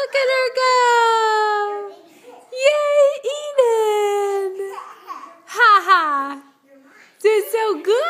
Look at her go! Yay, Eden! Ha ha! Did so good!